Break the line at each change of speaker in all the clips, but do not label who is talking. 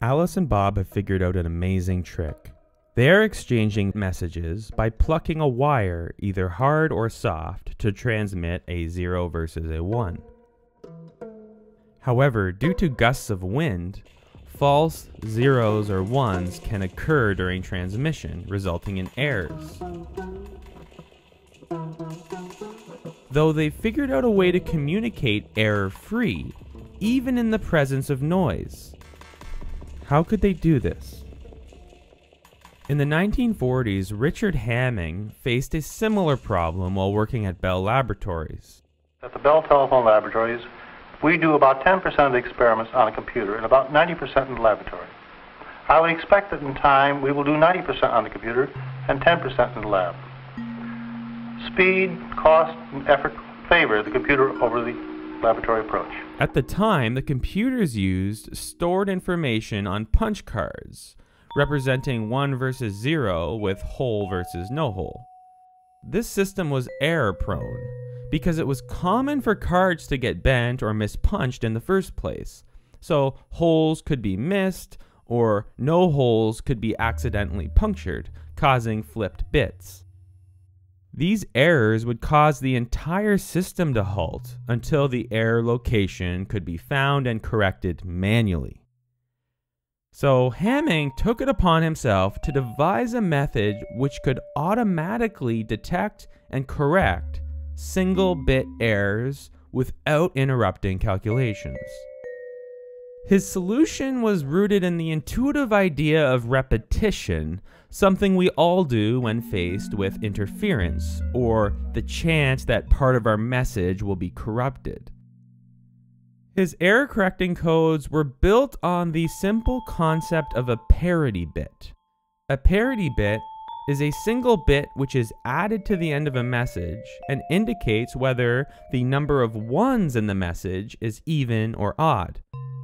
Alice and Bob have figured out an amazing trick. They are exchanging messages by plucking a wire, either hard or soft, to transmit a 0 versus a 1. However, due to gusts of wind, false 0s or 1s can occur during transmission, resulting in errors. Though they figured out a way to communicate error-free, even in the presence of noise. How could they do this? In the 1940s, Richard Hamming faced a similar problem while working at Bell Laboratories.
At the Bell Telephone Laboratories, we do about 10% of the experiments on a computer and about 90% in the laboratory. I would expect that in time we will do 90% on the computer and 10% in the lab. Speed, cost, and effort favor the computer over the laboratory approach.
At the time, the computers used stored information on punch cards, representing 1 versus 0 with hole versus no hole. This system was error-prone because it was common for cards to get bent or mispunched in the first place, so holes could be missed or no holes could be accidentally punctured, causing flipped bits. These errors would cause the entire system to halt until the error location could be found and corrected manually. So Hamming took it upon himself to devise a method which could automatically detect and correct single-bit errors without interrupting calculations. His solution was rooted in the intuitive idea of repetition, something we all do when faced with interference, or the chance that part of our message will be corrupted. His error-correcting codes were built on the simple concept of a parity bit. A parity bit is a single bit which is added to the end of a message and indicates whether the number of ones in the message is even or odd.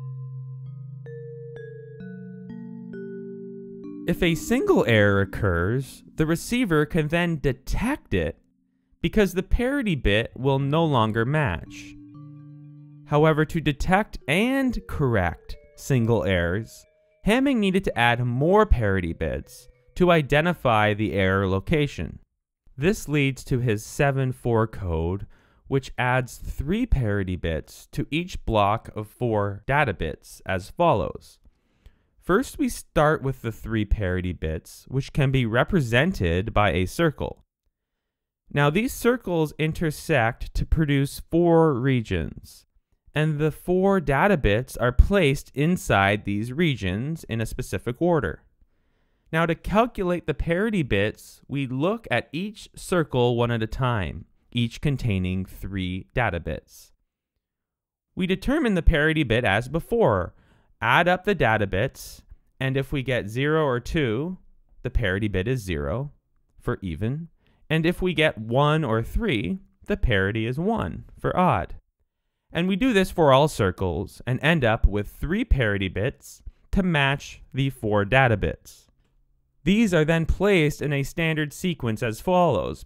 If a single error occurs, the receiver can then detect it because the parity bit will no longer match. However, to detect and correct single errors, Hamming needed to add more parity bits to identify the error location. This leads to his 7-4 code, which adds 3 parity bits to each block of 4 data bits as follows. First, we start with the 3 parity bits, which can be represented by a circle. Now, these circles intersect to produce 4 regions, and the 4 data bits are placed inside these regions in a specific order. Now, to calculate the parity bits, we look at each circle one at a time, each containing 3 data bits. We determine the parity bit as before, add up the data bits, and if we get 0 or 2, the parity bit is 0 for even, and if we get 1 or 3, the parity is 1 for odd. And we do this for all circles and end up with 3 parity bits to match the 4 data bits. These are then placed in a standard sequence as follows.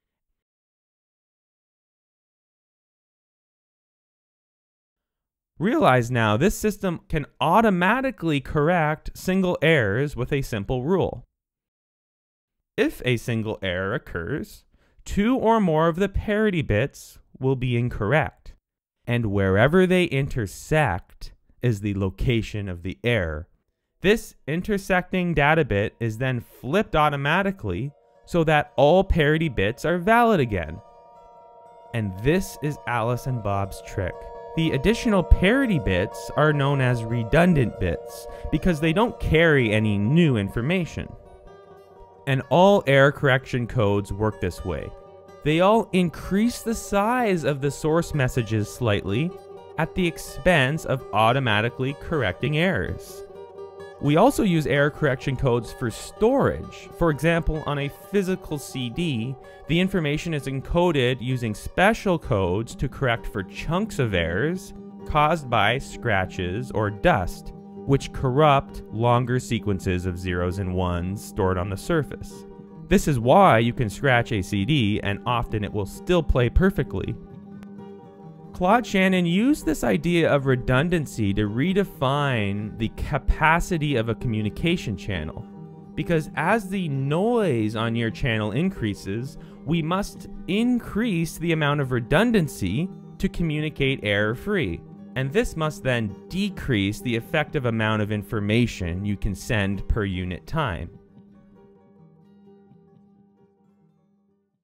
Realize now, this system can automatically correct single errors with a simple rule. If a single error occurs, 2 or more of the parity bits will be incorrect, and wherever they intersect is the location of the error. This intersecting data bit is then flipped automatically so that all parity bits are valid again. And this is Alice and Bob's trick. The additional parity bits are known as redundant bits because they don't carry any new information. And all error correction codes work this way. They all increase the size of the source messages slightly at the expense of automatically correcting errors. We also use error correction codes for storage. For example, on a physical CD, the information is encoded using special codes to correct for chunks of errors caused by scratches or dust, which corrupt longer sequences of 0s and 1s stored on the surface. This is why you can scratch a CD and often it will still play perfectly. Claude Shannon used this idea of redundancy to redefine the capacity of a communication channel. Because as the noise on your channel increases, we must increase the amount of redundancy to communicate error-free. And this must then decrease the effective amount of information you can send per unit time.